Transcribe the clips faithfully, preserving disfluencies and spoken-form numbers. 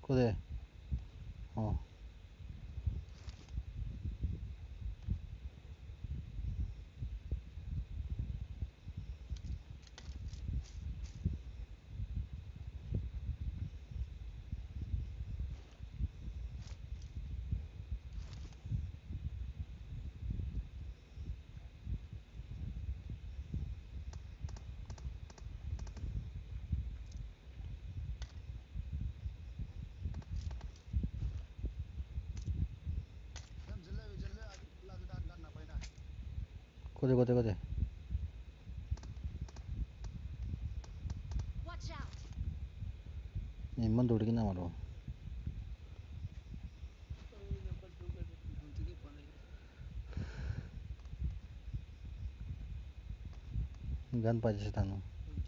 그래. 어. 그래, 그래, 그래. Watch out. 입만 돌리긴 하마로. Gun पाहिजे थानो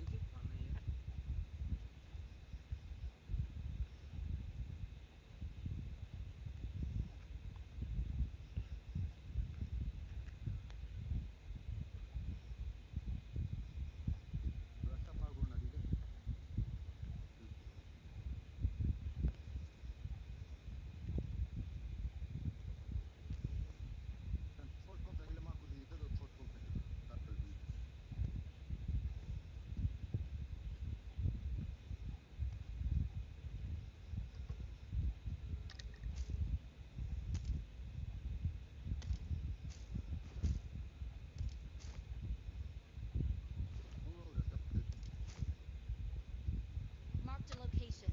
Marked a location.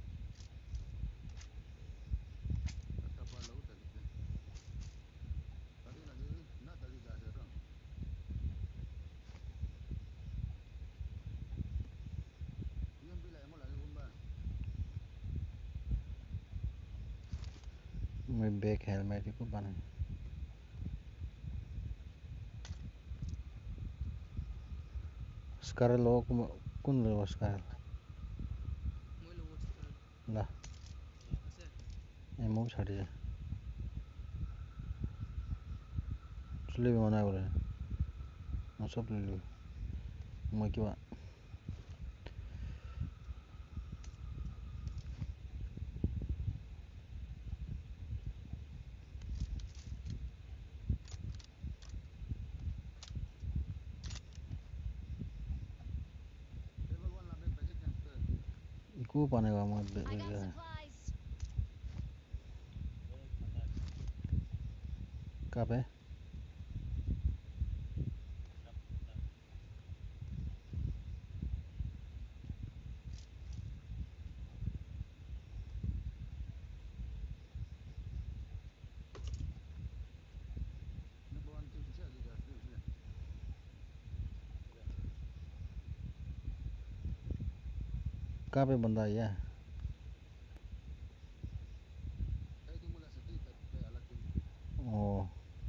मैं बैक हेलमेट को बना स्कार लो कुन लो स्कार ला एमो छाड़ी जा चले भी मना करे मैं सब ले लूँ मैं क्यों इको पाने का मैं I got supplies. कहाँ पे कहाँ पे बंदा है यार ओ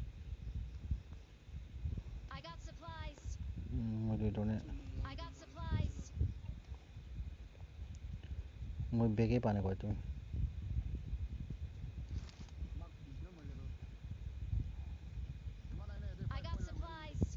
I got supplies. मुझे तो नहीं I got supplies. मैं बैग ही पाने को तुम I got supplies.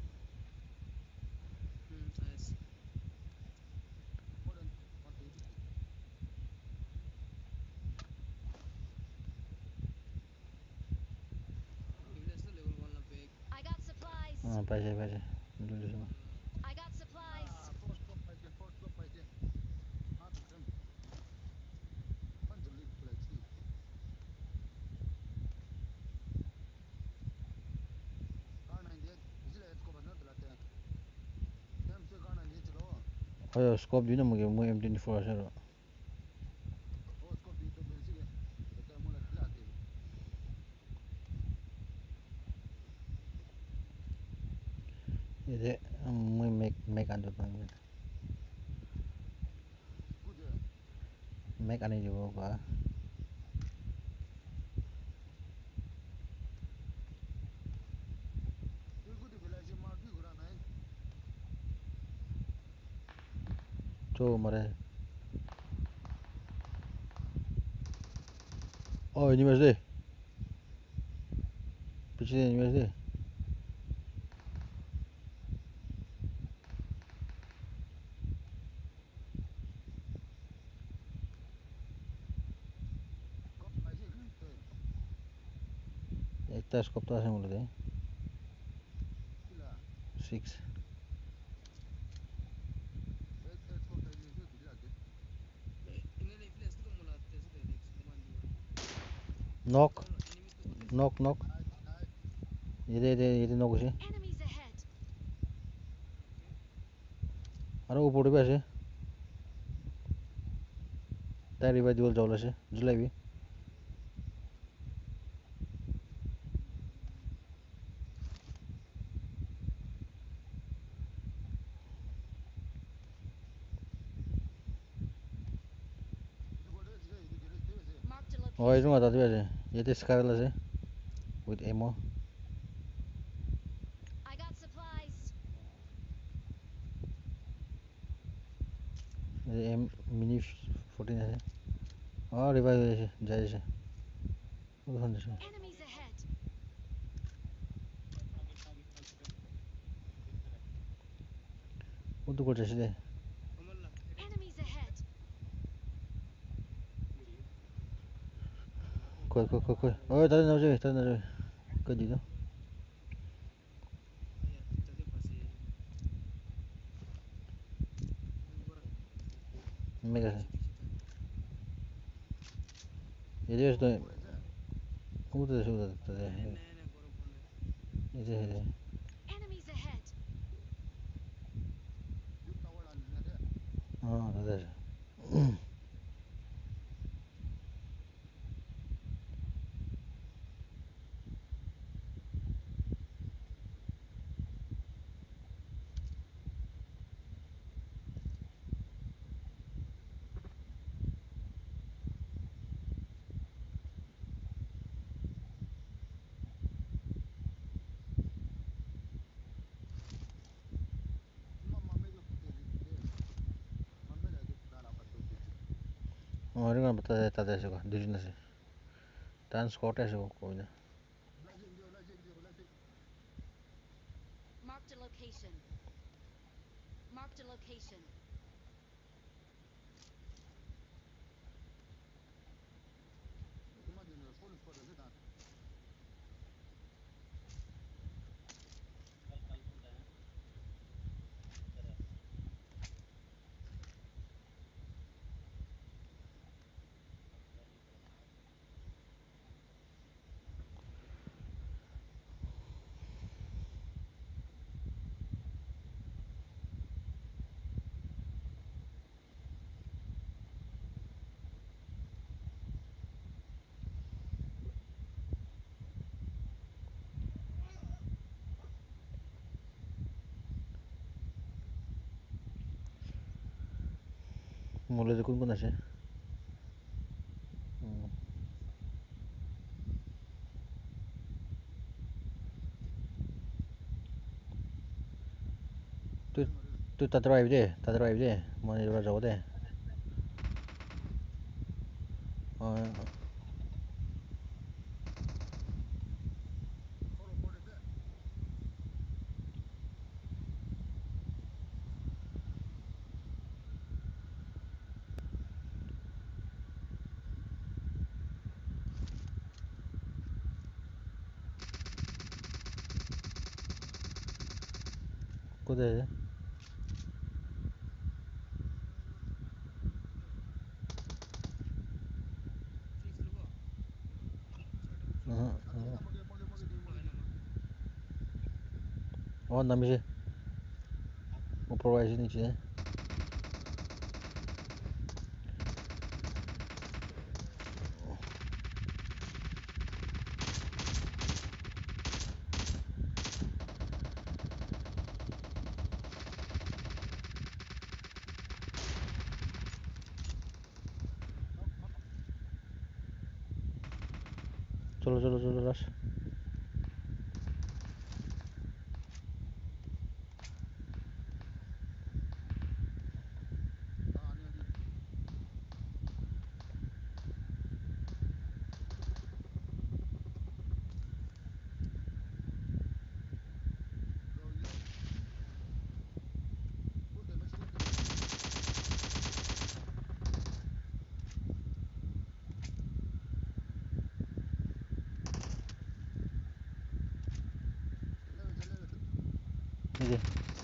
I got supplies. हाँ पैसे पैसे ले लो सब I got supplies. ओए स्कोप दी ना मुझे मैं एम ट्वेंटी फोर से रो ये मैं मैक मैक आने दो मैं मैक आने दो होगा जो मरे ओ यूनिवर्सिटी पिछले यूनिवर्सिटी Esta scope আছে মূলত six knock knock knock এদে এদে এদে knock আছে Enemies ahead. আৰু ওপৰতে আছে তাই ৰিভাই দিব জল আছে জুলাইবি Marked a অ এইটো location. মাথাতে আছে ইয়াতে স্কাৰেল আছে with ammo I got supplies. M mini fourteen আছে অ রিভাইভ হয়েছে যাই আছে ওখানে আছে Enemies ahead. ও তো করছে দে Enemies ahead. কই কই কই কই ওই তাদের নাও যাবে তাদের নাও যাবে কই দিল মেগা এদিকে আছে তো উঠে আছে উঠে তাদের এই যে Enemies ahead. হ্যাঁ তাদের আমার এখানে তাদের তাদের আছে দুজন আছে তার স্কট আছে কই না Marked a location. Marked a location. মূলে কোন কোন আছে তুই তুই তাদের আহিবি দে তাদের আহিবি দে মই এবাৰ যাব দে অঁ ক'ত আছে অঁ নামিছে ওপৰ আহিছে নিচে চলো চলো চলো রাস 이제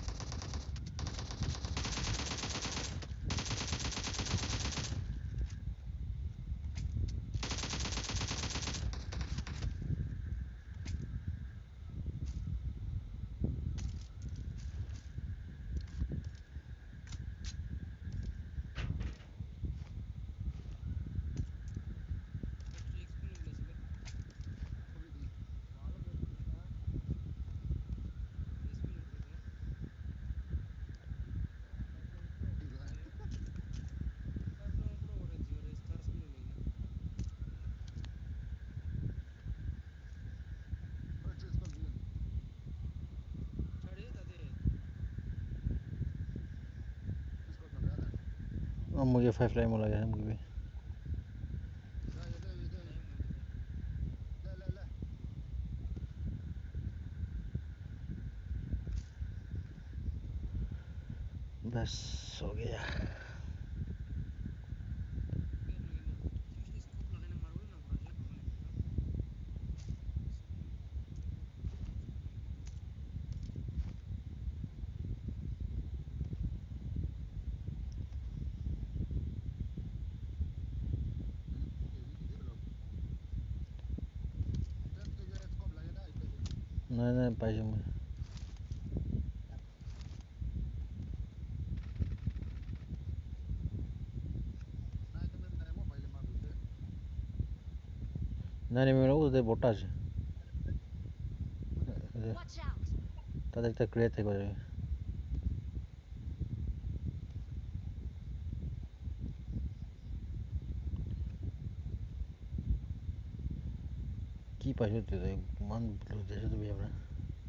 मुझे फाइव लाइन में लगा है मुझे बस हो गया नहीं नहीं पाहिजे मुझे नहीं नहीं मेरा उधर बोटा है Watch out! तादेर तक क्रिएट है कोई की पाहिजे होते ते मान ब्लू जैसे तो भी अपना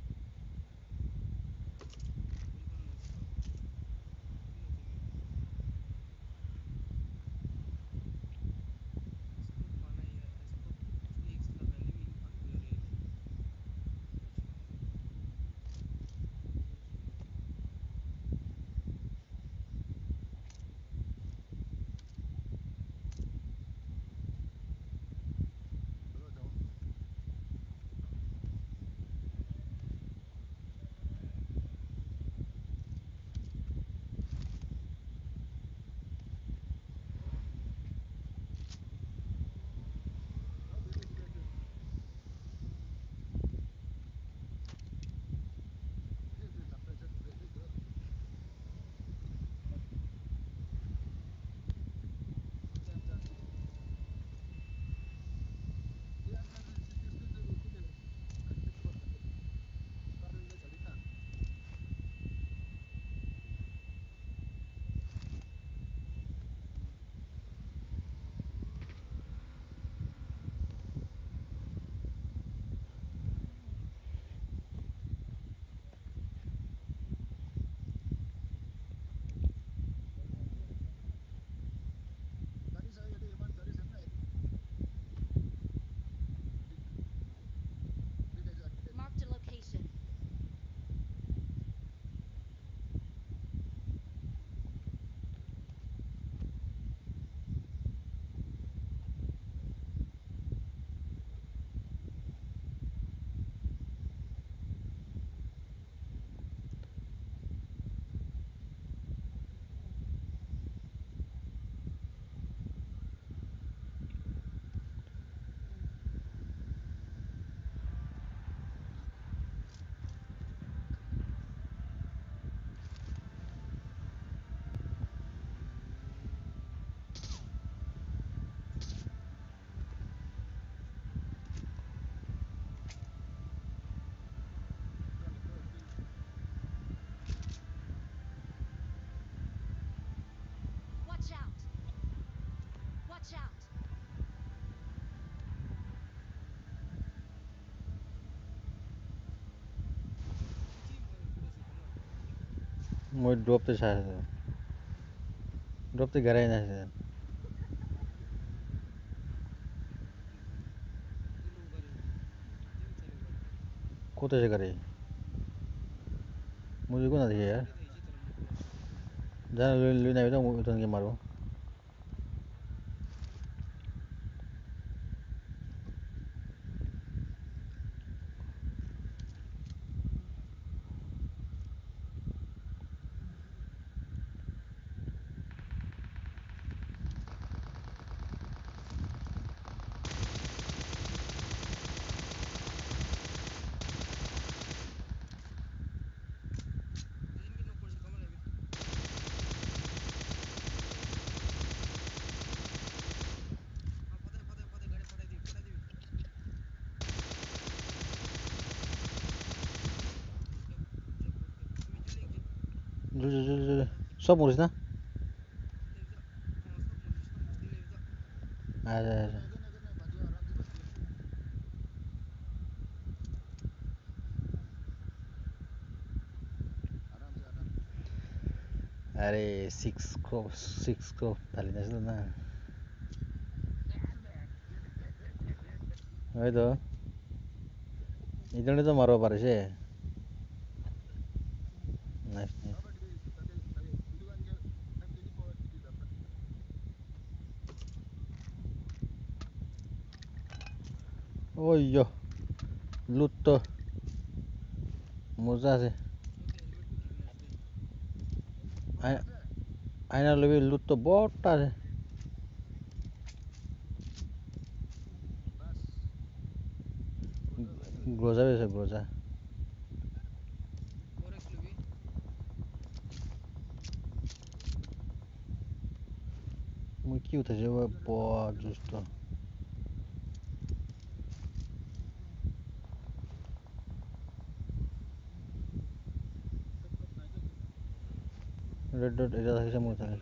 Marked a location. Watch out! Watch out! मुझे ड्रॉप तो शायद ड्रॉप तो गरा ही ना शायद कोते से करे मुझे को ना दिखे यार जाना ले लेना भी तो मुझे तो नहीं मारो 저저저저 수업 모르시나? आजा आजा अरे सिक्स को सिक्स को थालिँदैछ त ना है त इदोले त मरो पारेछे नाइस नाइस ओयो लुट त मजा আছে आइना लेबे लुट त बट्टा আছে ग्रोजा भी আছে ग्रोजा মই কি উঠাইছে বৰ জুষ্ট रेड डॉट এটা দেখিছে মই উঠাই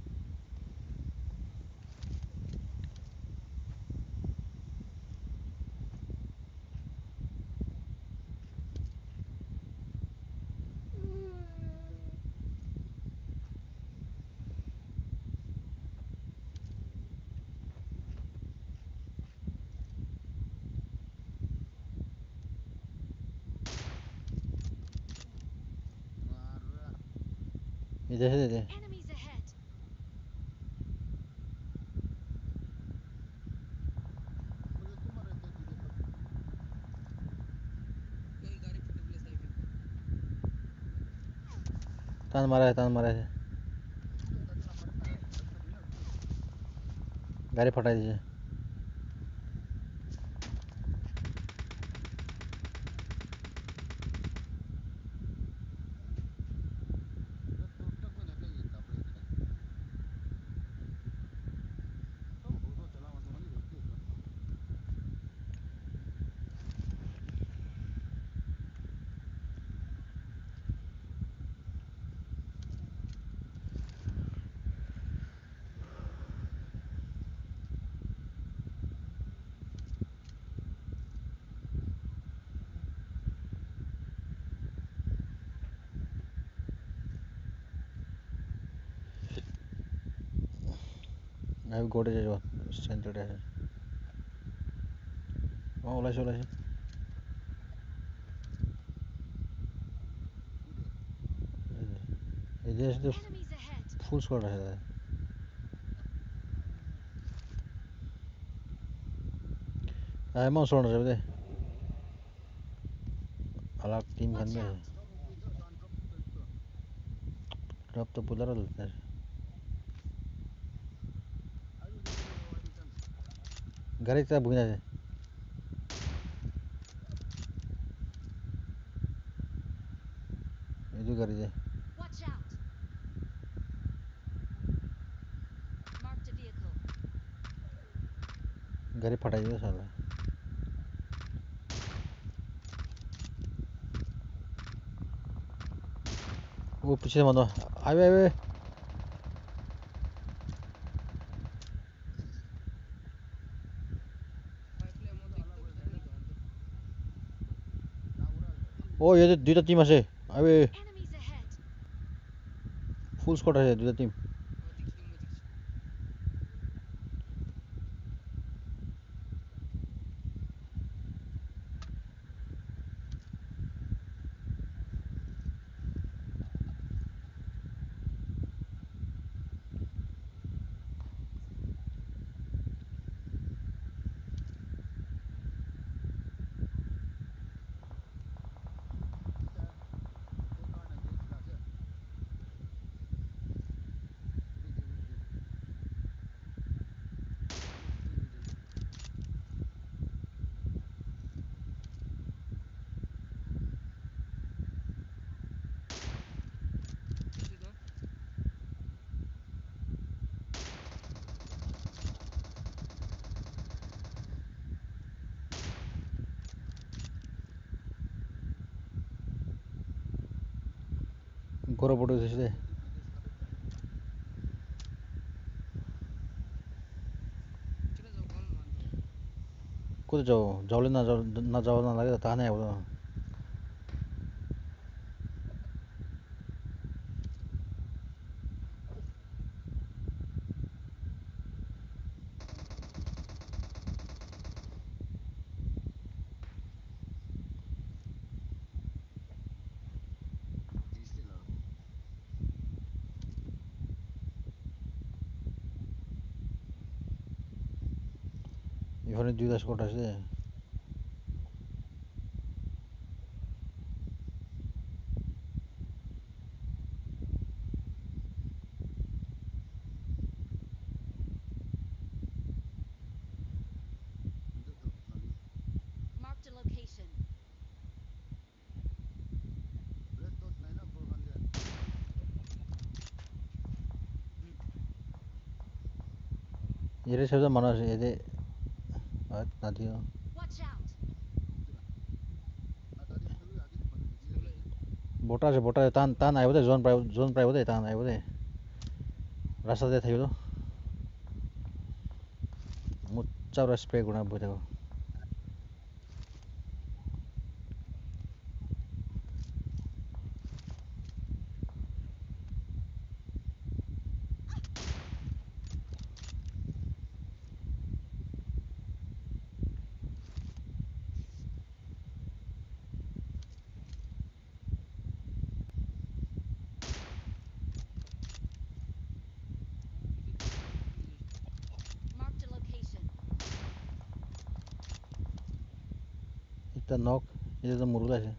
এটা আছে দে Enemies ahead. तान मारा है तान मारा है गाडी फटाइदिएछ আমি গড়ে যাই সেন্টারে আছে অ ওলাইছে ওলাইছে এই যে আছে Enemies ahead. ফুল স্কোয়াড আছে आएमा सोल्न जाबे दे अलग टीम खान Watch में out. ड्रॉप तो पुलर लुटने गाड़ी ता बुगिना है ये जो गाड़ी है Watch out. Marked a vehicle. गाड़ी फटाई दियो साला वो पीछे से बंदा आवे आवे ओ ये दुईटा टीम আছে आवे Enemies ahead. ফুল স্কোয়াড আছে দুইটা টিম गोरो पटो त्यसले कतै जाऊ जाउले नजाउ नजाउ नलागे ता नै आउँछ इफोरनि दुइटा स्कट আছে Marked a location. এরে সেটা মনে আছে এদে আর না দিও Watch out. बोटा আছে बोटा तान तान आयो दे जोन प्राइव जोन प्राइव दे तान आयो दे रास्ता दे थियो मुच्चा र स्प्रे गुना बुझेको Marked a location. একটা নক এটা তো মুরুল আছে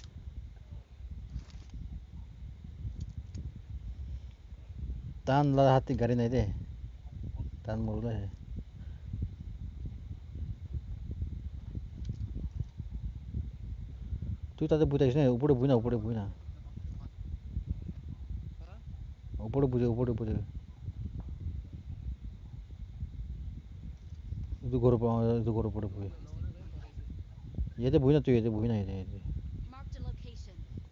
तान ला हात्ती गाडी নাই দে तान मुरुल আছে তুই তাতে বুঝাইছ না উপরে বুঝ না উপরে বুঝ না উপরে বুঝে উপরে বুঝে ಇದು ಗೋರು ಇದು ಗೋರು ಪಡೆ বুঝে এতে বুঝ না তুই এতে বুঝ না এতে এতে Marked a location.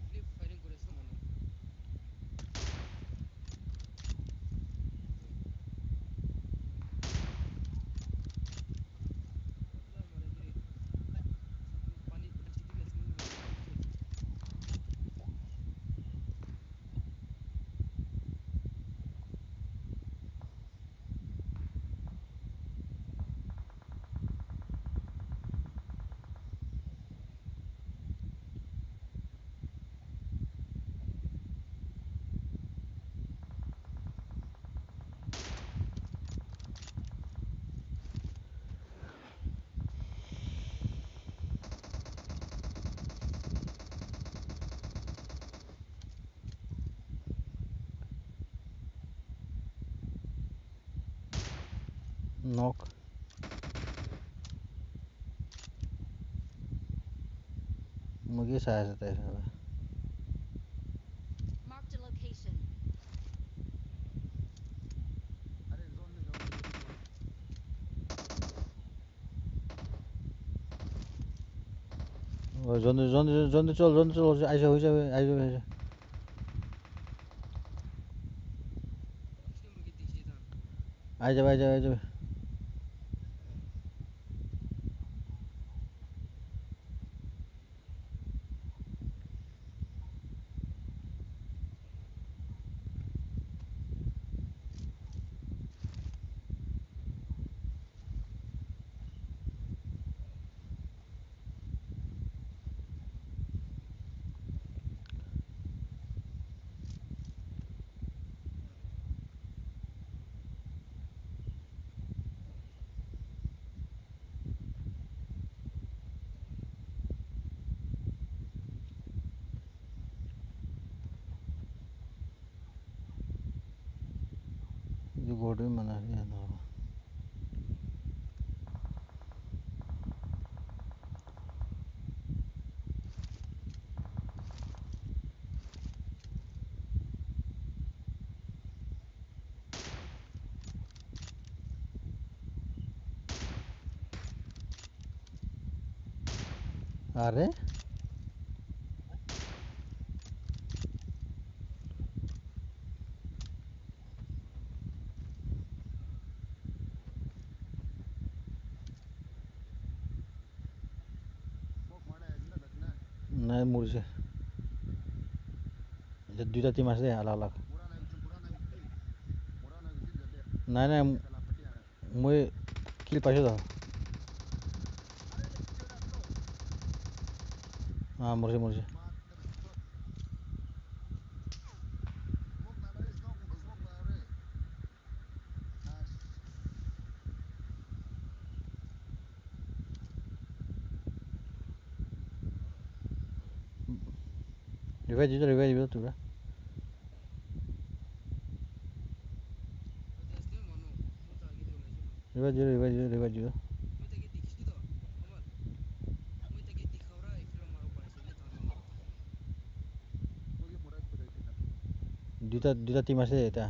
নক मुझे साया था ऐसा Marked a location. और जोन जोन जोन चल जोन चल आइसा होइसा आइसा आइसा आइजा आइजा आइजा ಇದು ಗೋಡಿ ಮನ ಏನು अरे মৰিছে দুইটা টিম আছে আলাগ আলাগ নাই নাই মই কিল পাইছোঁ তো অঁ মৰিছে মৰিছে ৰিভাইজ দিছোঁ ৰিভাইজ দিছোঁ তোৰা ৰিভাইজ দিছোঁ ৰিভাইজ দিছোঁ ৰিভাইজ দিছোঁ দুটা দুটা টিম আছে এতিয়া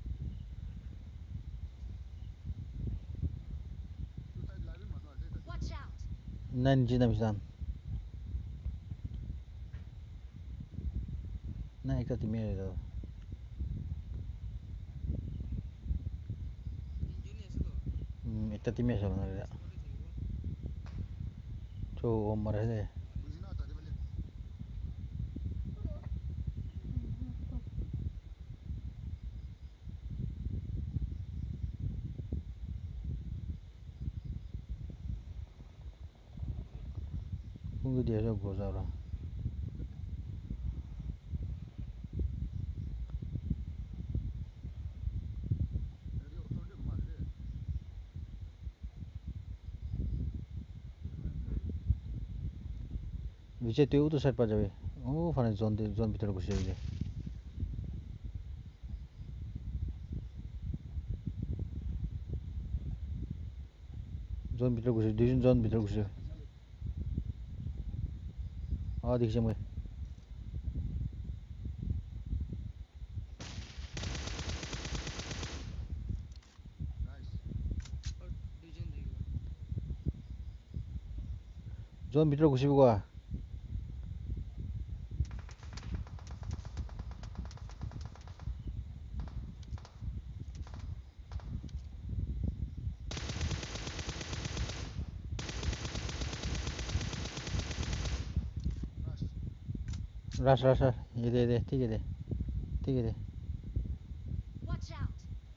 Watch out! নাই নিজে নামিছে যাম নাই একটা টিমে একটা টিমে আছে মানে তো ও মারে দে কোনটো দিয়ে আছে গজা ওরা বিজয় তুইও তো সাইড পা যাবে ও ফানে জোন জোন ভিতরে ঘুষে যাবে জোন ভিতরে ঘুষে দুইজন জোন ভিতরে ঘুষে ও দেখিছে মই জোন ভিতরে ঘুষিব কোৱা রাশ রাশ রাশ এদে এদে ঠিক আছে ঠিক আছে Watch out!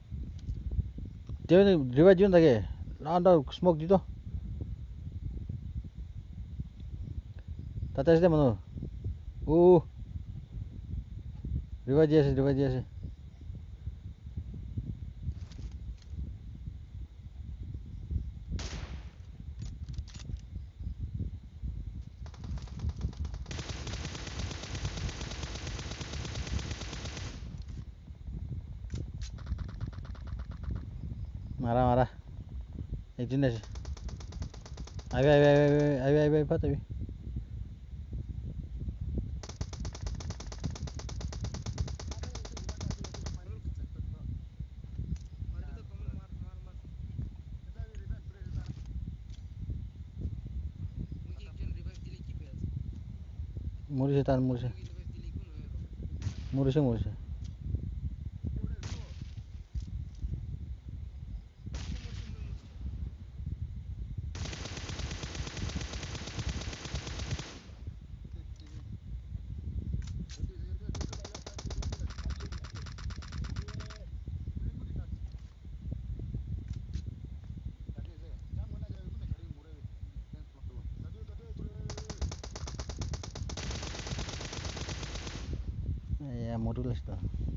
তেও রিভাইজ দিন থাকে না না স্মোক দিত তাতে আছে মানুহ ও রিভাইজ দি আছে রিভাইজ দি আছে মারা মারা একজন আছে আইবে আইবে আইবে আইবে আইবে আইবে পাত আইবে মরিছে তার মরিছে মরিছে মরিছে এয়া মৰি লৈছে